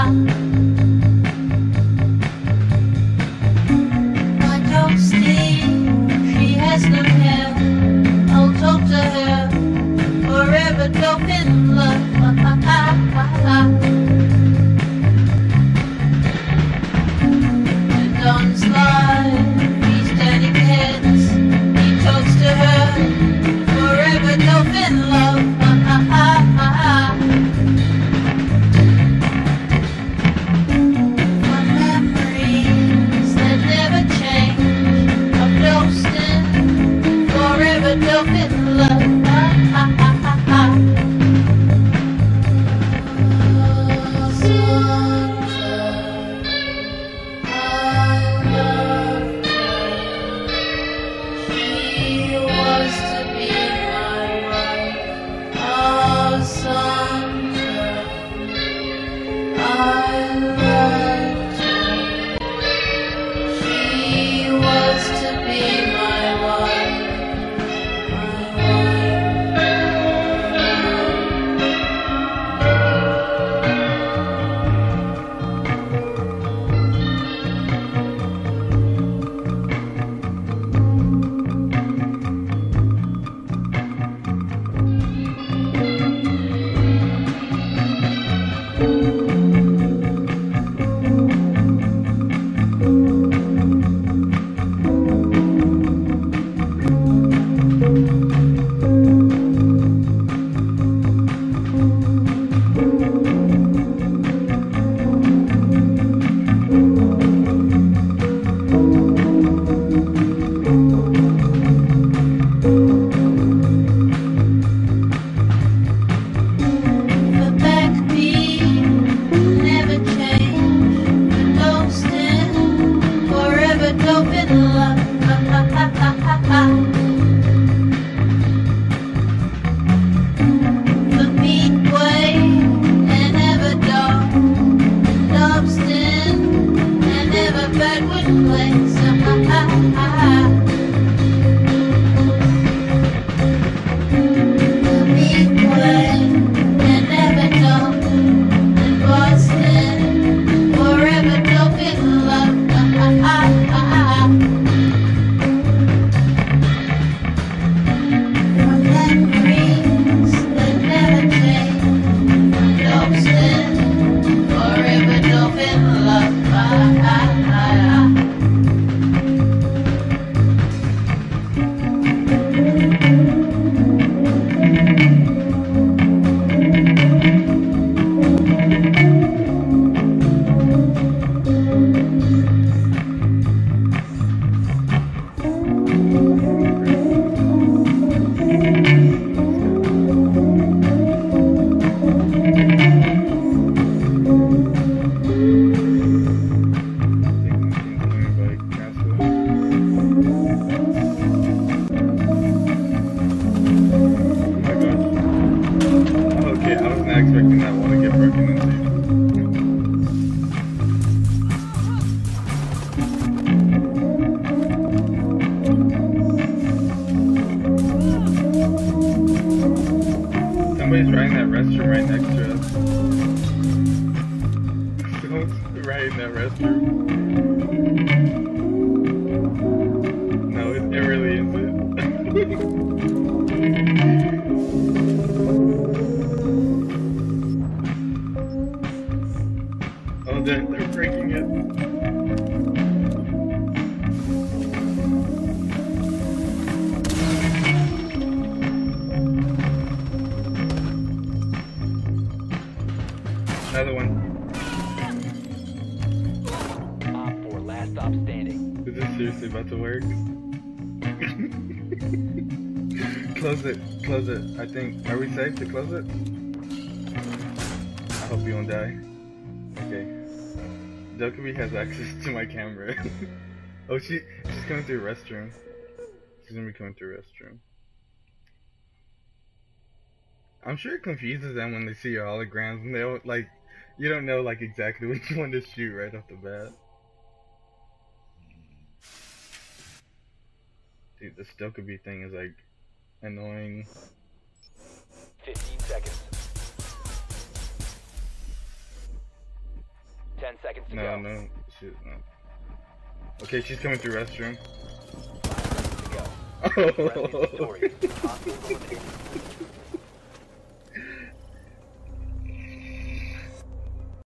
My toasty, she has no hair. I'll talk to her forever, Dolphin love. And on his life, he's turning heads. He talks to her forever, Dolphin love. My memories that never change of Dolphin forever, Dolphin love. Somebody's riding that restroom right next to us. Someone's riding that restroom. No, it really isn't. Oh, they're breaking it. Another one. Op 4, last stop standing. Is this seriously about to work? Close it. Close it. I think. Are we safe to close it? I hope you won't die. Okay. Jokobi has access to my camera. Oh, she's coming through the restroom. She's gonna be coming through the restroom. I'm sure it confuses them when they see your holograms and they don't, like, you don't know like exactly which one to shoot right off the bat. Dude, the Stokobi thing is like annoying. 15 seconds. to No, go. no, she's not. Okay, she's coming through restroom. 5 seconds to go. Friendly Oh. victorious. Hostiles eliminated.